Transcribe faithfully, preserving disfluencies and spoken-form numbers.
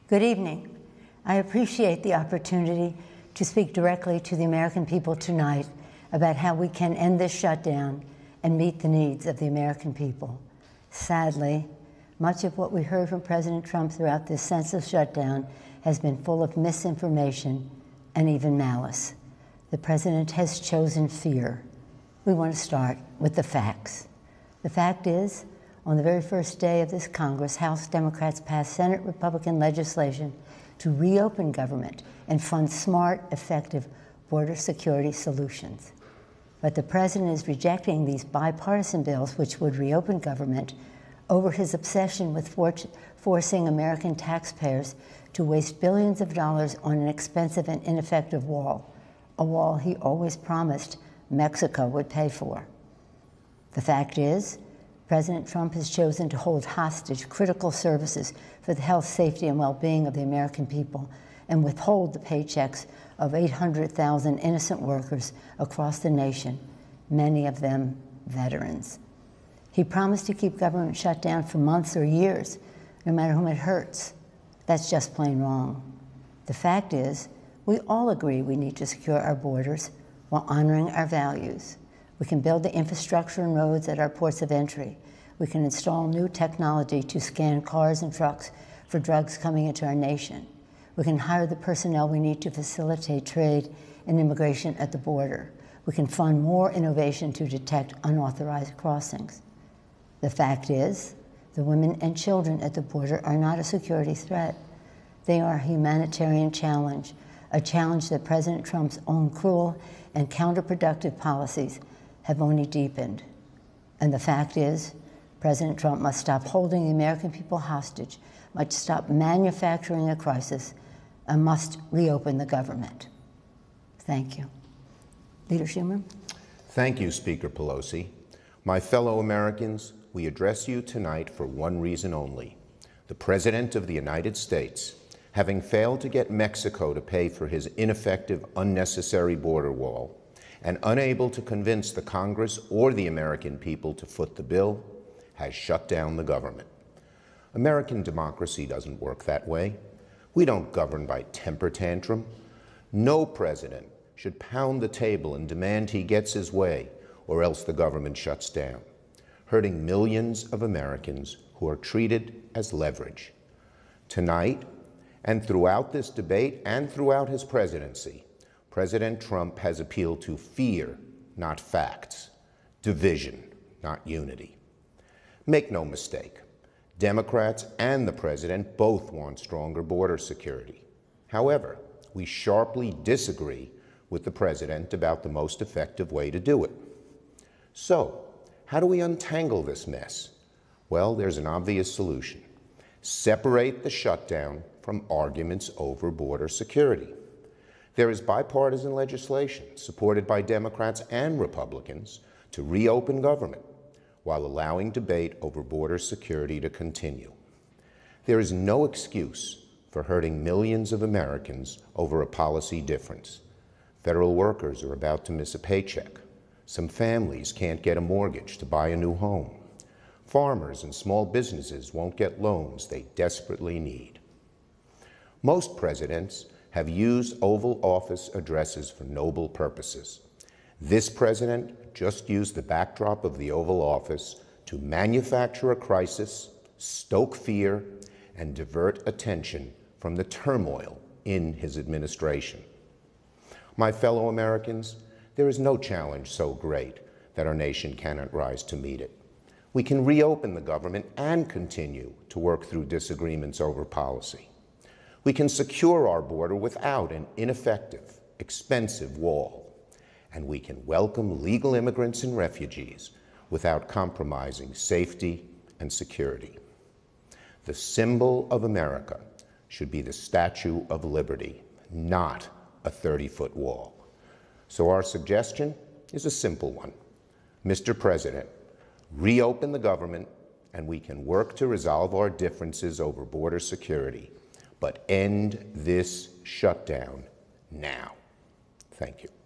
Good evening. I appreciate the opportunity to speak directly to the American people tonight about how we can end this shutdown and meet the needs of the American people. Sadly, much of what we heard from President Trump throughout this senseless shutdown has been full of misinformation and even malice. The president has chosen fear. We want to start with the facts. The fact is, on the very first day of this Congress, House Democrats passed Senate Republican legislation to reopen government and fund smart, effective border security solutions. But the president is rejecting these bipartisan bills which would reopen government over his obsession with for forcing American taxpayers to waste billions of dollars on an expensive and ineffective wall, a wall he always promised Mexico would pay for. The fact is, President Trump has chosen to hold hostage critical services for the health, safety, and well-being of the American people and withhold the paychecks of eight hundred thousand innocent workers across the nation, many of them veterans. He promised to keep government shut down for months or years, no matter whom it hurts. That's just plain wrong. The fact is, we all agree we need to secure our borders while honoring our values. We can build the infrastructure and roads at our ports of entry. We can install new technology to scan cars and trucks for drugs coming into our nation. We can hire the personnel we need to facilitate trade and immigration at the border. We can fund more innovation to detect unauthorized crossings. The fact is, the women and children at the border are not a security threat. They are a humanitarian challenge, a challenge that President Trump's own cruel and counterproductive policies have only deepened. And the fact is, President Trump must stop holding the American people hostage, must stop manufacturing a crisis, and must reopen the government. Thank you. Leader Schumer? Thank you, Speaker Pelosi. My fellow Americans, we address you tonight for one reason only. The President of the United States, having failed to get Mexico to pay for his ineffective, unnecessary border wall, and unable to convince the Congress or the American people to foot the bill, has shut down the government. American democracy doesn't work that way. We don't govern by temper tantrum. No president should pound the table and demand he gets his way, or else the government shuts down, hurting millions of Americans who are treated as leverage. Tonight, and throughout this debate and throughout his presidency, President Trump has appealed to fear, not facts, division, not unity. Make no mistake, Democrats and the president both want stronger border security. However, we sharply disagree with the president about the most effective way to do it. So, how do we untangle this mess? Well, there's an obvious solution. Separate the shutdown from arguments over border security. There is bipartisan legislation supported by Democrats and Republicans to reopen government while allowing debate over border security to continue. There is no excuse for hurting millions of Americans over a policy difference. Federal workers are about to miss a paycheck. Some families can't get a mortgage to buy a new home. Farmers and small businesses won't get loans they desperately need. Most presidents have used Oval Office addresses for noble purposes. This president just used the backdrop of the Oval Office to manufacture a crisis, stoke fear, and divert attention from the turmoil in his administration. My fellow Americans, there is no challenge so great that our nation cannot rise to meet it. We can reopen the government and continue to work through disagreements over policy. We can secure our border without an ineffective, expensive wall. And we can welcome legal immigrants and refugees without compromising safety and security. The symbol of America should be the Statue of Liberty, not a thirty-foot wall. So our suggestion is a simple one. Mister President, reopen the government and we can work to resolve our differences over border security, but end this shutdown now. Thank you.